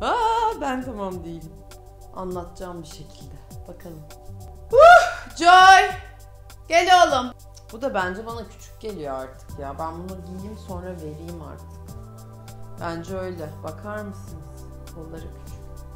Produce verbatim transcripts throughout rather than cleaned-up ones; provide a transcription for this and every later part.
Aa, ben tamam değilim. Anlatacağım bir şekilde. Bakalım. Uh, Joy! Gel oğlum. Bu da bence bana küçük geliyor artık ya. Ben bunu giyeyim sonra vereyim artık. Bence öyle. Bakar mısınız? Kolları küçük.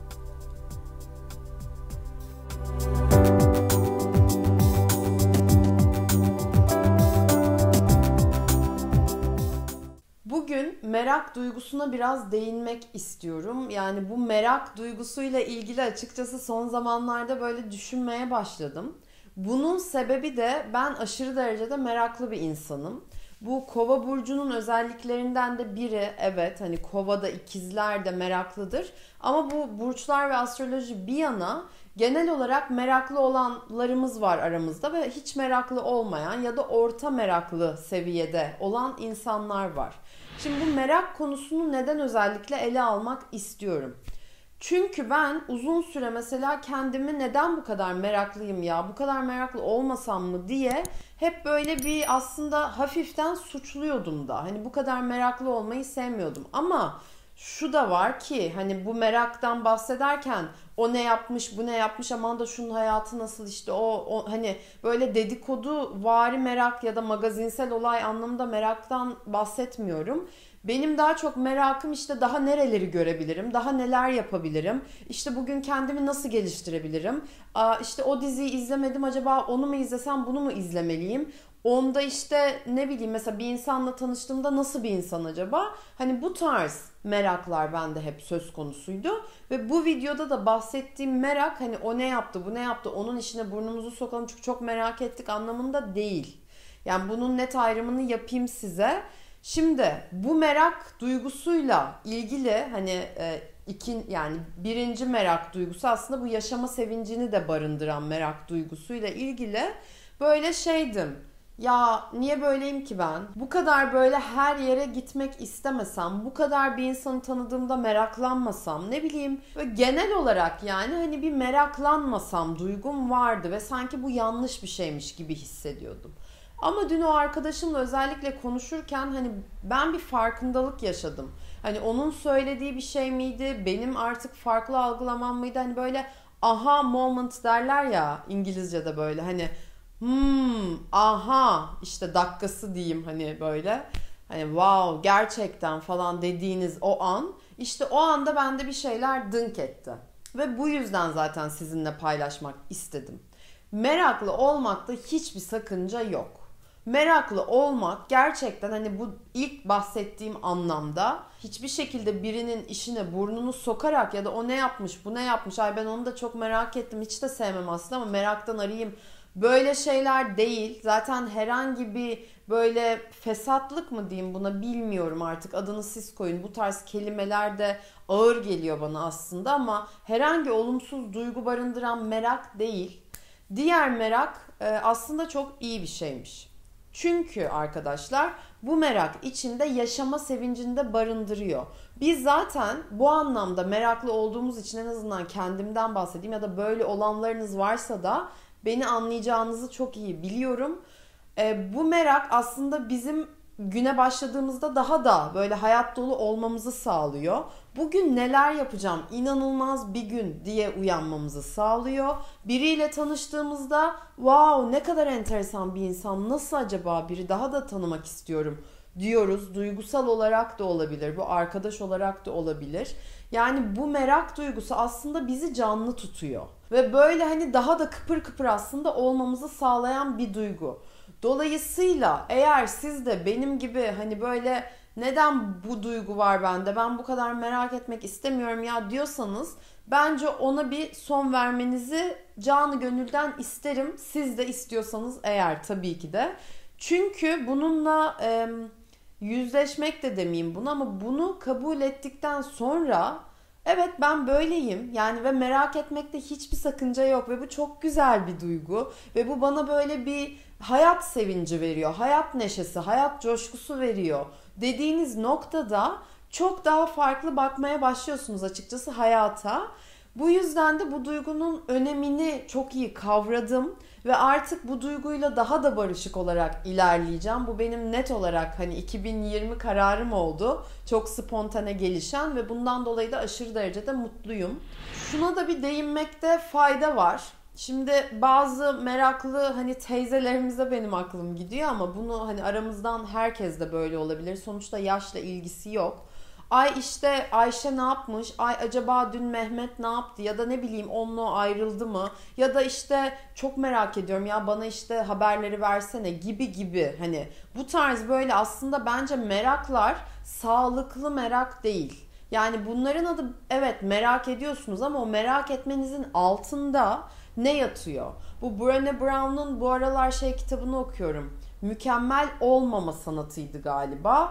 Bugün merak duygusuna biraz değinmek istiyorum. Yani bu merak duygusuyla ilgili açıkçası son zamanlarda böyle düşünmeye başladım. Bunun sebebi de ben aşırı derecede meraklı bir insanım. Bu Kova burcunun özelliklerinden de biri, evet hani Kova'da ikizler de meraklıdır. Ama bu burçlar ve astroloji bir yana genel olarak meraklı olanlarımız var aramızda ve hiç meraklı olmayan ya da orta meraklı seviyede olan insanlar var. Şimdi bu merak konusunu neden özellikle ele almak istiyorum? Çünkü ben uzun süre mesela kendimi neden bu kadar meraklıyım ya, bu kadar meraklı olmasam mı diye hep böyle bir aslında hafiften suçluyordum da. Hani bu kadar meraklı olmayı sevmiyordum. Ama şu da var ki hani bu meraktan bahsederken o ne yapmış, bu ne yapmış, aman da şunun hayatı nasıl işte o, o hani böyle dedikodu vari merak ya da magazinsel olay anlamında meraktan bahsetmiyorum. Benim daha çok merakım işte daha nereleri görebilirim, daha neler yapabilirim, işte bugün kendimi nasıl geliştirebilirim, işte o diziyi izlemedim acaba onu mu izlesem bunu mu izlemeliyim, onda işte ne bileyim mesela bir insanla tanıştığımda nasıl bir insan acaba, hani bu tarz meraklar bende hep söz konusuydu ve bu videoda da bahsettiğim merak hani o ne yaptı bu ne yaptı onun işine burnumuzu sokalım çünkü çok merak ettik anlamında değil. Yani bunun net ayrımını yapayım size. Şimdi bu merak duygusuyla ilgili hani e, iki yani birinci merak duygusu aslında bu yaşama sevincini de barındıran merak duygusuyla ilgili böyle şeydim. Ya niye böyleyim ki ben? Bu kadar böyle her yere gitmek istemesem, bu kadar bir insanı tanıdığımda meraklanmasam, ne bileyim böyle genel olarak yani hani bir meraklanmasam duygum vardı ve sanki bu yanlış bir şeymiş gibi hissediyordum. Ama dün o arkadaşımla özellikle konuşurken hani ben bir farkındalık yaşadım. Hani onun söylediği bir şey miydi? Benim artık farklı algılamam mıydı? Hani böyle aha moment derler ya İngilizce'de böyle hani hmm aha işte dakikası diyeyim hani böyle. Hani wow gerçekten falan dediğiniz o an işte o anda bende bir şeyler dınk etti. Ve bu yüzden zaten sizinle paylaşmak istedim. Meraklı olmakta hiçbir sakınca yok. Meraklı olmak gerçekten hani bu ilk bahsettiğim anlamda hiçbir şekilde birinin işine burnunu sokarak ya da o ne yapmış bu ne yapmış ay ben onu da çok merak ettim hiç de sevmem aslında ama meraktan arayayım böyle şeyler değil. Zaten herhangi bir böyle fesatlık mı diyeyim buna bilmiyorum artık adını siz koyun, bu tarz kelimeler de ağır geliyor bana aslında ama herhangi olumsuz duygu barındıran merak değil. Diğer merak aslında çok iyi bir şeymiş. Çünkü arkadaşlar bu merak içinde yaşama sevincini de barındırıyor. Biz zaten bu anlamda meraklı olduğumuz için en azından kendimden bahsedeyim ya da böyle olanlarınız varsa da beni anlayacağınızı çok iyi biliyorum. E, bu merak aslında bizim güne başladığımızda daha da böyle hayat dolu olmamızı sağlıyor. Bugün neler yapacağım, inanılmaz bir gün diye uyanmamızı sağlıyor. Biriyle tanıştığımızda wow ne kadar enteresan bir insan, nasıl acaba biri daha da tanımak istiyorum diyoruz. Duygusal olarak da olabilir, bu arkadaş olarak da olabilir. Yani bu merak duygusu aslında bizi canlı tutuyor. Ve böyle hani daha da kıpır kıpır aslında olmamızı sağlayan bir duygu. Dolayısıyla eğer siz de benim gibi hani böyle neden bu duygu var bende, ben bu kadar merak etmek istemiyorum ya diyorsanız bence ona bir son vermenizi canı gönülden isterim. Siz de istiyorsanız eğer tabii ki de. Çünkü bununla e, yüzleşmek de demeyeyim bunu ama bunu kabul ettikten sonra evet ben böyleyim yani ve merak etmekte hiçbir sakınca yok ve bu çok güzel bir duygu ve bu bana böyle bir hayat sevinci veriyor, hayat neşesi, hayat coşkusu veriyor dediğiniz noktada çok daha farklı bakmaya başlıyorsunuz açıkçası hayata. Bu yüzden de bu duygunun önemini çok iyi kavradım ve artık bu duyguyla daha da barışık olarak ilerleyeceğim. Bu benim net olarak hani iki bin yirmi kararım oldu. Çok spontane gelişen ve bundan dolayı da aşırı derecede mutluyum. Şuna da bir değinmekte fayda var. Şimdi bazı meraklı hani teyzelerimize benim aklım gidiyor ama bunu hani aramızdan herkes de böyle olabilir. Sonuçta yaşla ilgisi yok. Ay işte Ayşe ne yapmış? Ay acaba dün Mehmet ne yaptı? Ya da ne bileyim onunla ayrıldı mı? Ya da işte çok merak ediyorum ya bana işte haberleri versene gibi gibi. Hani bu tarz böyle aslında bence meraklar sağlıklı merak değil. Yani bunların adı evet merak ediyorsunuz ama o merak etmenizin altında ne yatıyor? Bu Brené Brown'un bu aralar şey kitabını okuyorum. Mükemmel olmama sanatıydı galiba.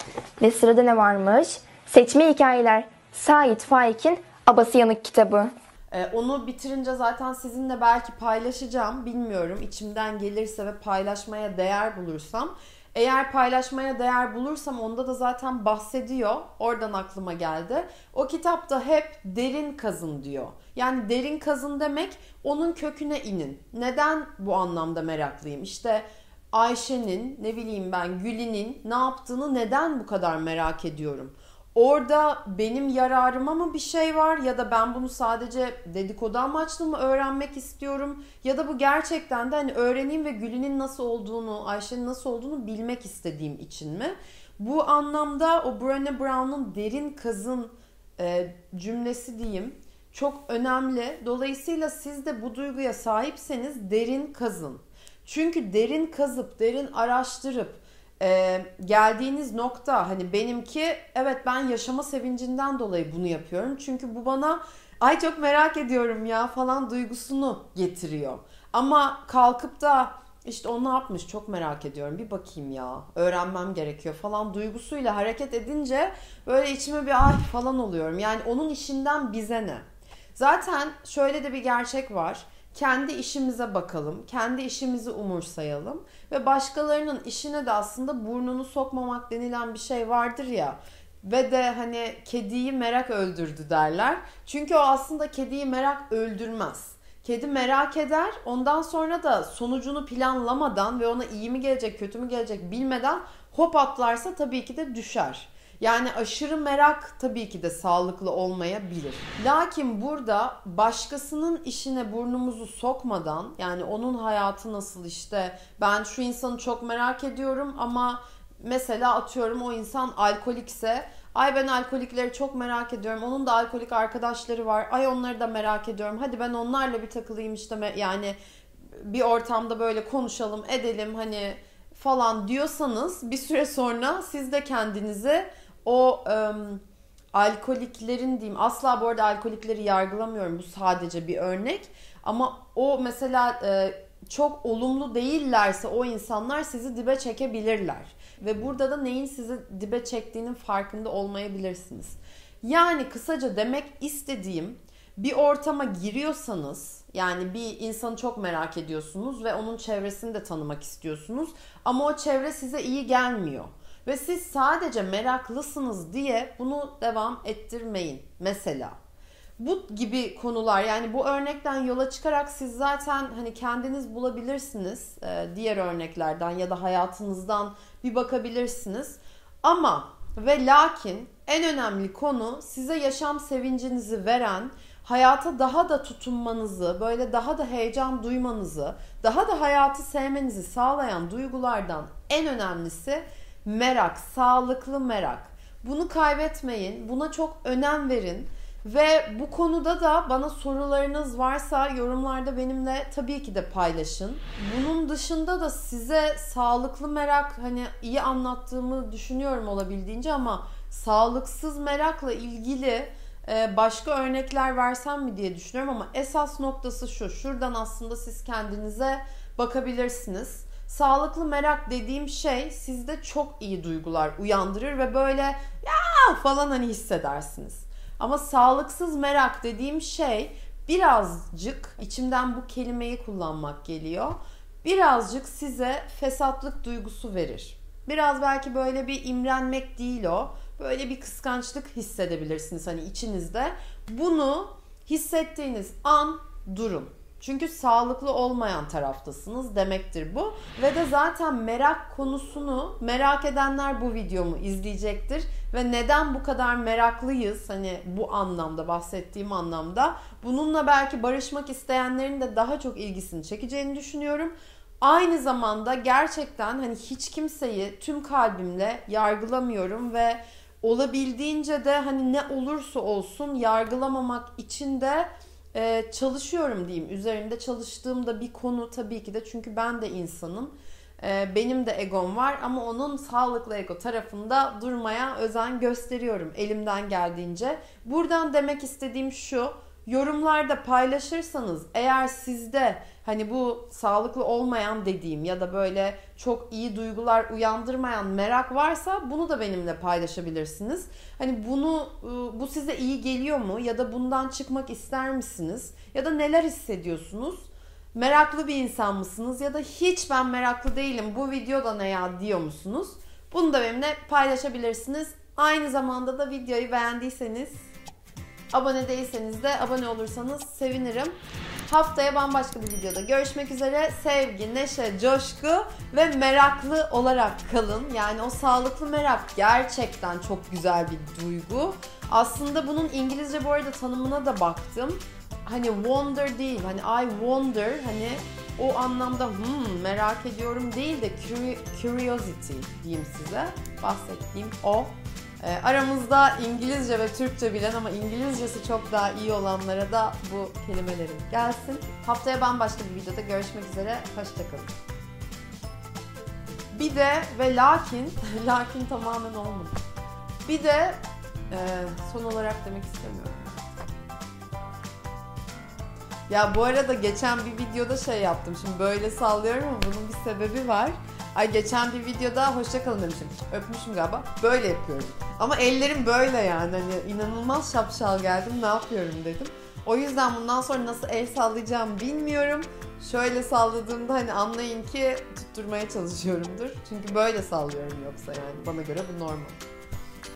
Ve sırada ne varmış? Seçme hikayeler. Sait Faik'in Abası Yanık kitabı. Ee, onu bitirince zaten sizinle belki paylaşacağım. Bilmiyorum içimden gelirse ve paylaşmaya değer bulursam. Eğer paylaşmaya değer bulursam onda da zaten bahsediyor. Oradan aklıma geldi. O kitapta hep derin kazın diyor. Yani derin kazın demek onun köküne inin. Neden bu anlamda meraklıyım? İşte Ayşe'nin, ne bileyim ben Gülin'in ne yaptığını neden bu kadar merak ediyorum? Orada benim yararıma mı bir şey var ya da ben bunu sadece dedikodu amaçlı mı öğrenmek istiyorum? Ya da bu gerçekten de hani öğreneyim ve Gülin'in nasıl olduğunu, Ayşe'nin nasıl olduğunu bilmek istediğim için mi? Bu anlamda o Brené Brown'un derin kazın e, cümlesi diyeyim çok önemli. Dolayısıyla siz de bu duyguya sahipseniz derin kazın. Çünkü derin kazıp, derin araştırıp e, geldiğiniz nokta hani benimki evet ben yaşama sevincinden dolayı bunu yapıyorum. Çünkü bu bana ay çok merak ediyorum ya falan duygusunu getiriyor. Ama kalkıp da işte o ne yapmış çok merak ediyorum bir bakayım ya öğrenmem gerekiyor falan duygusuyla hareket edince böyle içime bir ay falan oluyorum. Yani onun işinden bize ne? Zaten şöyle de bir gerçek var. Kendi işimize bakalım, kendi işimizi umursayalım ve başkalarının işine de aslında burnunu sokmamak denilen bir şey vardır ya. Ve de hani kediyi merak öldürdü derler. Çünkü o aslında kediyi merak öldürmez. Kedi merak eder, ondan sonra da sonucunu planlamadan ve ona iyi mi gelecek, kötü mü gelecek bilmeden hop atlarsa tabii ki de düşer. Yani aşırı merak tabii ki de sağlıklı olmayabilir. Lakin burada başkasının işine burnumuzu sokmadan yani onun hayatı nasıl işte ben şu insanı çok merak ediyorum ama mesela atıyorum o insan alkolikse ay ben alkolikleri çok merak ediyorum. Onun da alkolik arkadaşları var. Ay onları da merak ediyorum. Hadi ben onlarla bir takılayım işte yani bir ortamda böyle konuşalım edelim hani falan diyorsanız bir süre sonra siz de kendinizi o ım, alkoliklerin diyeyim asla bu arada alkolikleri yargılamıyorum bu sadece bir örnek ama o mesela e, çok olumlu değillerse o insanlar sizi dibe çekebilirler ve burada da neyin sizi dibe çektiğinin farkında olmayabilirsiniz. Yani kısaca demek istediğim bir ortama giriyorsanız yani bir insanı çok merak ediyorsunuz ve onun çevresini de tanımak istiyorsunuz ama o çevre size iyi gelmiyor. Ve siz sadece meraklısınız diye bunu devam ettirmeyin mesela. Bu gibi konular yani bu örnekten yola çıkarak siz zaten hani kendiniz bulabilirsiniz diğer örneklerden ya da hayatınızdan bir bakabilirsiniz. Ama ve lakin en önemli konu size yaşam sevincinizi veren, hayata daha da tutunmanızı, böyle daha da heyecan duymanızı, daha da hayatı sevmenizi sağlayan duygulardan en önemlisi merak, sağlıklı merak. Bunu kaybetmeyin, buna çok önem verin ve bu konuda da bana sorularınız varsa yorumlarda benimle tabii ki de paylaşın. Bunun dışında da size sağlıklı merak hani iyi anlattığımı düşünüyorum olabildiğince ama sağlıksız merakla ilgili başka örnekler versem mi diye düşünüyorum ama esas noktası şu. Şuradan aslında siz kendinize bakabilirsiniz. Sağlıklı merak dediğim şey sizde çok iyi duygular uyandırır ve böyle ya falan hani hissedersiniz. Ama sağlıksız merak dediğim şey birazcık içimden bu kelimeyi kullanmak geliyor. Birazcık size fesatlık duygusu verir. Biraz belki böyle bir imrenmek değil o. Böyle bir kıskançlık hissedebilirsiniz hani içinizde. Bunu Hissettiğiniz an durun. Çünkü sağlıklı olmayan taraftasınız demektir bu. Ve de zaten merak konusunu merak edenler bu videomu izleyecektir. Ve neden bu kadar meraklıyız, hani bu anlamda, bahsettiğim anlamda, bununla belki barışmak isteyenlerin de daha çok ilgisini çekeceğini düşünüyorum. Aynı zamanda gerçekten hani hiç kimseyi tüm kalbimle yargılamıyorum ve olabildiğince de hani ne olursa olsun yargılamamak için de Ee, çalışıyorum diyeyim. Üzerimde çalıştığım da bir konu tabii ki de, çünkü ben de insanım. Ee, benim de egom var ama onun sağlıklı ego tarafında durmaya özen gösteriyorum elimden geldiğince. Buradan demek istediğim şu: yorumlarda paylaşırsanız eğer sizde hani bu sağlıklı olmayan dediğim ya da böyle çok iyi duygular uyandırmayan merak varsa bunu da benimle paylaşabilirsiniz. Hani bunu bu size iyi geliyor mu ya da bundan çıkmak ister misiniz ya da neler hissediyorsunuz? Meraklı bir insan mısınız ya da hiç ben meraklı değilim, bu videoda ne ya diyor musunuz? Bunu da benimle paylaşabilirsiniz. Aynı zamanda da videoyu beğendiyseniz, abone değilseniz de abone olursanız sevinirim. Haftaya bambaşka bir videoda görüşmek üzere. Sevgi, neşe, coşku ve meraklı olarak kalın. Yani o sağlıklı merak gerçekten çok güzel bir duygu. Aslında bunun İngilizce bu arada tanımına da baktım. Hani wonder değil, hani I wonder, hani o anlamda hmm, merak ediyorum değil de curiosity diyeyim size. Bahsettiğim o. E, aramızda İngilizce ve Türkçe bilen ama İngilizcesi çok daha iyi olanlara da bu kelimelerim gelsin. Haftaya bambaşka bir videoda görüşmek üzere. Hoşçakalın. Bir de ve lakin, lakin tamamen olmadı. Bir de e, son olarak demek istemiyorum. Ya bu arada geçen bir videoda şey yaptım. Şimdi böyle sallıyorum ama bunun bir sebebi var. Ay geçen bir videoda hoşçakalın demişim. Öpmüşüm galiba. Böyle yapıyorum. Ama ellerim böyle yani. Hani inanılmaz şapşal geldim. Ne yapıyorum dedim. O yüzden bundan sonra nasıl el sallayacağımı bilmiyorum. Şöyle salladığımda hani anlayın ki tutturmaya çalışıyorumdur. Çünkü böyle sallıyorum yoksa yani. Bana göre bu normal.